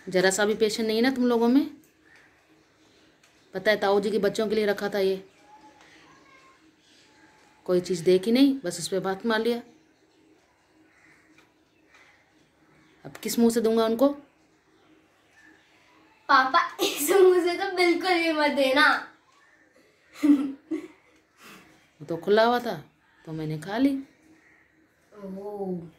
जरा सा भी पेशेंस नहीं है ना तुम लोगों में। पता है ताऊ जी के बच्चों के लिए रखा था ये, कोई चीज़ देखी नहीं, बस उस पर बात मार लिया। अब किस मुंह से दूंगा उनको? पापा इस मुंह से तो बिल्कुल भी मत देना। वो तो खुला हुआ था तो मैंने खा ली। ओह